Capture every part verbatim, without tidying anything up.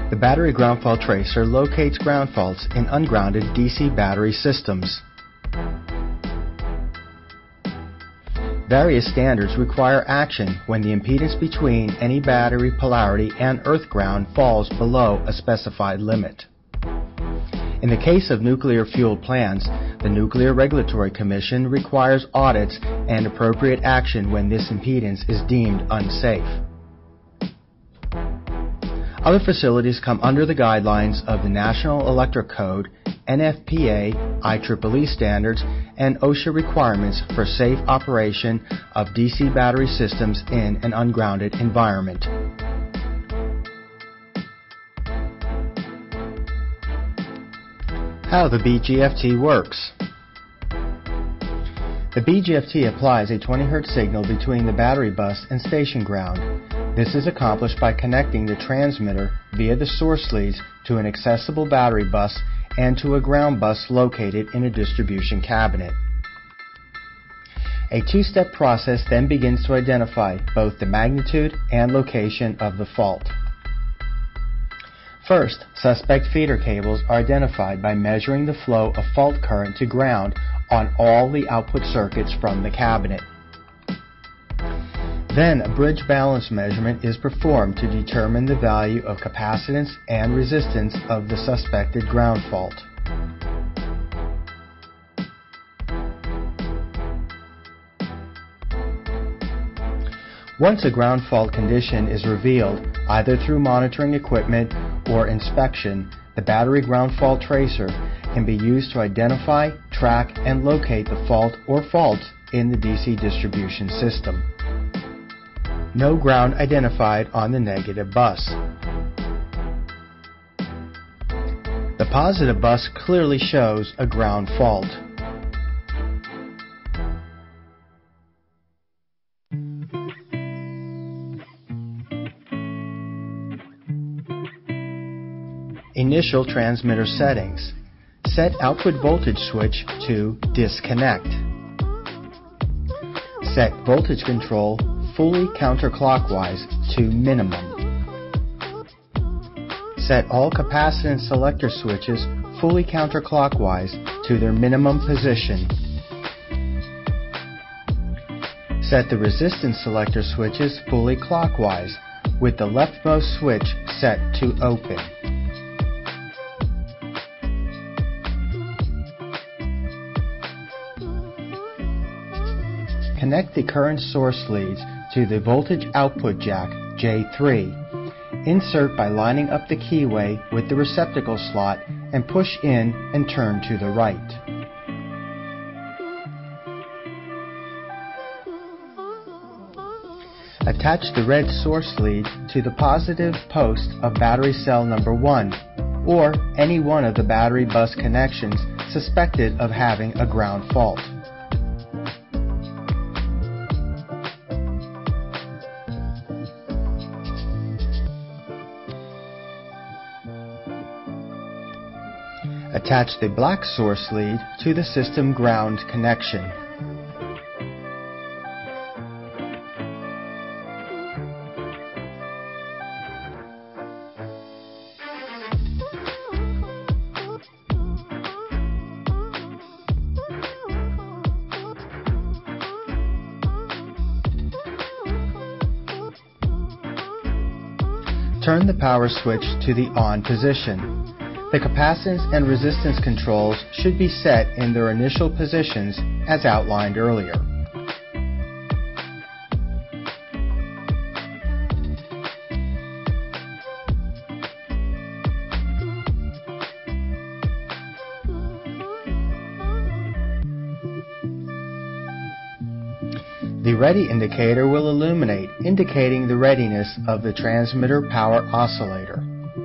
The battery ground fault tracer locates ground faults in ungrounded D C battery systems. Various standards require action when the impedance between any battery polarity and earth ground falls below a specified limit. In the case of nuclear fuel plants, the Nuclear Regulatory Commission requires audits and appropriate action when this impedance is deemed unsafe. Other facilities come under the guidelines of the National Electric Code, N F P A, I triple E standards, and OSHA requirements for safe operation of D C battery systems in an ungrounded environment. How the B G F T works. The B G F T applies a twenty hertz signal between the battery bus and station ground. This is accomplished by connecting the transmitter via the source leads to an accessible battery bus and to a ground bus located in a distribution cabinet. A two-step process then begins to identify both the magnitude and location of the fault. First, suspect feeder cables are identified by measuring the flow of fault current to ground on all the output circuits from the cabinet. Then a bridge balance measurement is performed to determine the value of capacitance and resistance of the suspected ground fault. Once a ground fault condition is revealed, either through monitoring equipment or inspection, the battery ground fault tracer can be used to identify, track, and locate the fault or faults in the D C distribution system. No ground identified on the negative bus. The positive bus clearly shows a ground fault. Initial transmitter settings. Set output voltage switch to disconnect. Set voltage control fully counterclockwise to minimum. Set all capacitance selector switches fully counterclockwise to their minimum position. Set the resistance selector switches fully clockwise, with the leftmost switch set to open. Connect the current source leads to the voltage output jack J three. Insert by lining up the keyway with the receptacle slot and push in and turn to the right. Attach the red source lead to the positive post of battery cell number one, or any one of the battery bus connections suspected of having a ground fault. Attach the black source lead to the system ground connection. Turn the power switch to the on position. The capacitance and resistance controls should be set in their initial positions as outlined earlier. The ready indicator will illuminate, indicating the readiness of the transmitter power oscillator.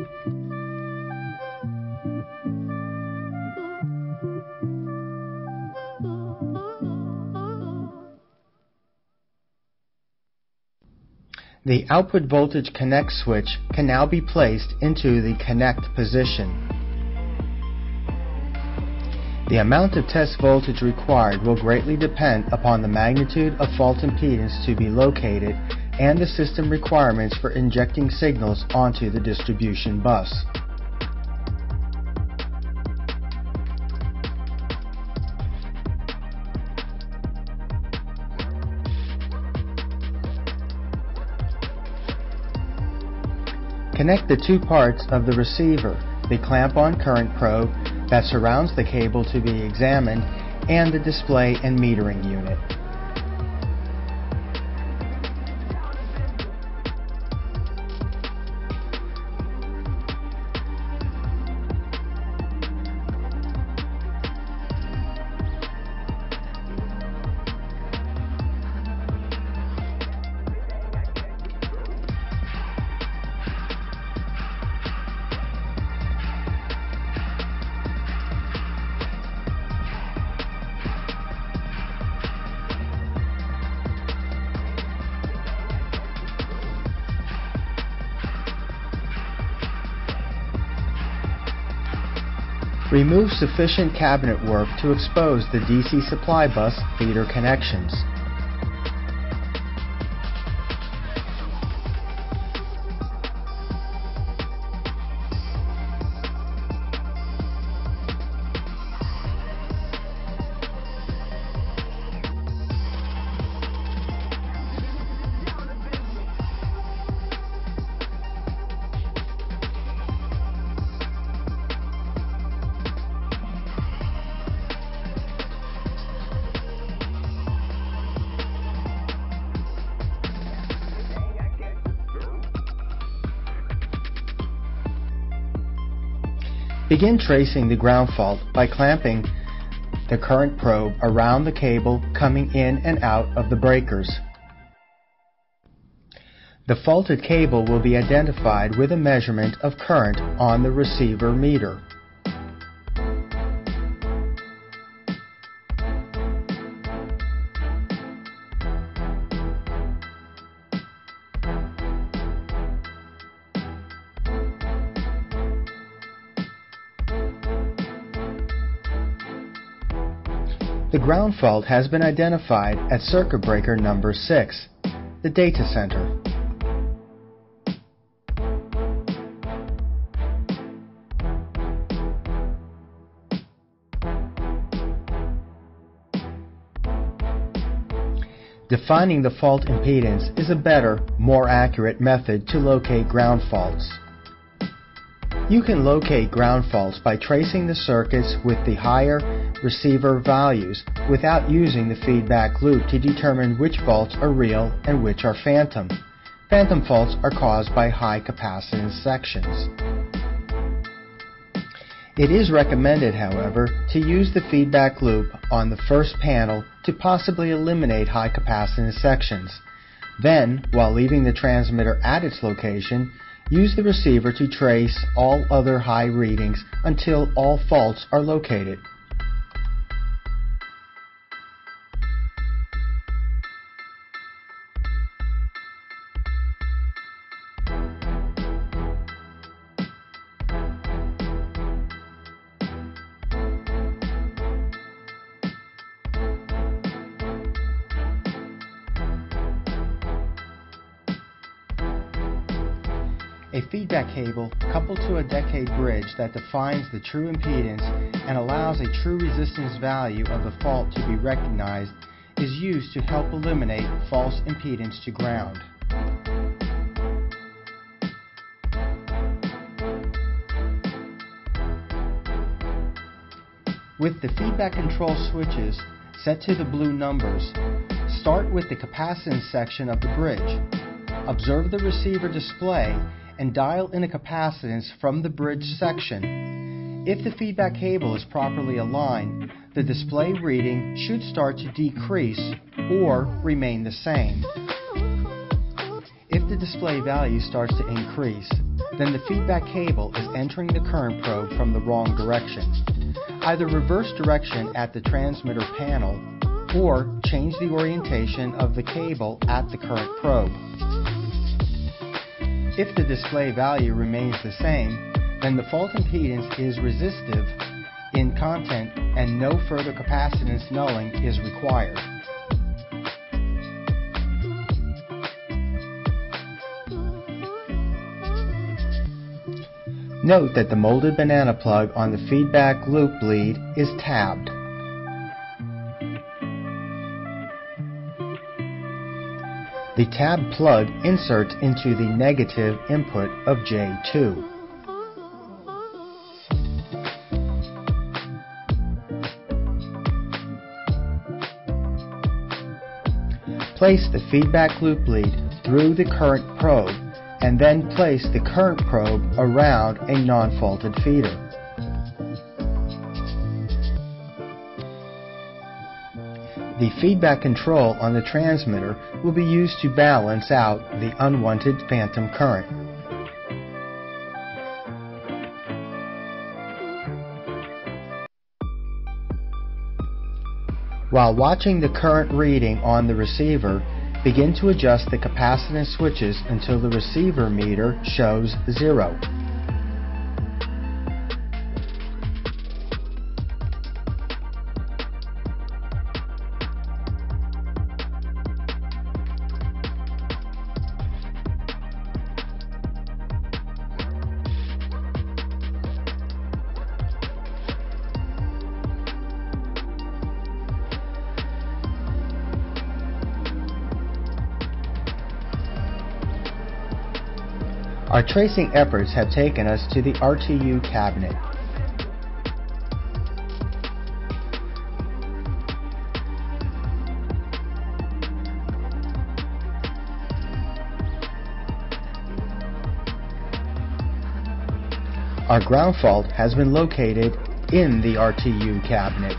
The output voltage connect switch can now be placed into the connect position. The amount of test voltage required will greatly depend upon the magnitude of fault impedance to be located and the system requirements for injecting signals onto the distribution bus. Connect the two parts of the receiver, the clamp-on current probe that surrounds the cable to be examined, and the display and metering unit. Remove sufficient cabinet work to expose the D C supply bus feeder connections. Begin tracing the ground fault by clamping the current probe around the cable coming in and out of the breakers. The faulted cable will be identified with a measurement of current on the receiver meter. The ground fault has been identified at circuit breaker number six, the data center. Defining the fault impedance is a better, more accurate method to locate ground faults. You can locate ground faults by tracing the circuits with the higher receiver values without using the feedback loop to determine which faults are real and which are phantom. Phantom faults are caused by high capacitance sections. It is recommended, however, to use the feedback loop on the first panel to possibly eliminate high capacitance sections. Then, while leaving the transmitter at its location, use the receiver to trace all other high readings until all faults are located. A feedback cable coupled to a decade bridge that defines the true impedance and allows a true resistance value of the fault to be recognized is used to help eliminate false impedance to ground. With the feedback control switches set to the blue numbers, start with the capacitance section of the bridge. Observe the receiver display and dial in a capacitance from the bridge section. If the feedback cable is properly aligned, the display reading should start to decrease or remain the same. If the display value starts to increase, then the feedback cable is entering the current probe from the wrong direction. Either reverse direction at the transmitter panel or change the orientation of the cable at the current probe. If the display value remains the same, then the fault impedance is resistive in content and no further capacitance nulling is required. Note that the molded banana plug on the feedback loop lead is tabbed. The tab plug inserts into the negative input of J two. Place the feedback loop lead through the current probe and then place the current probe around a non-faulted feeder. The feedback control on the transmitter will be used to balance out the unwanted phantom current. While watching the current reading on the receiver, begin to adjust the capacitance switches until the receiver meter shows zero. Our tracing efforts have taken us to the R T U cabinet. Our ground fault has been located in the R T U cabinet.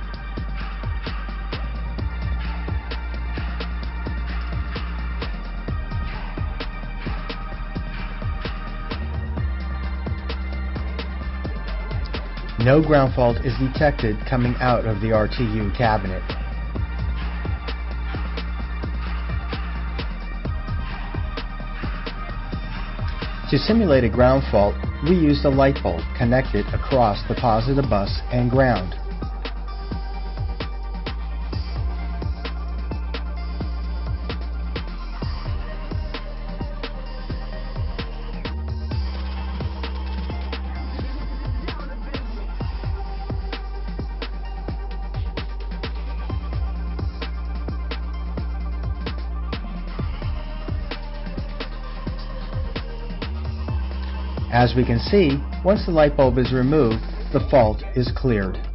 No ground fault is detected coming out of the R T U cabinet. To simulate a ground fault, we used a light bulb connected across the positive bus and ground. As we can see, once the light bulb is removed, the fault is cleared.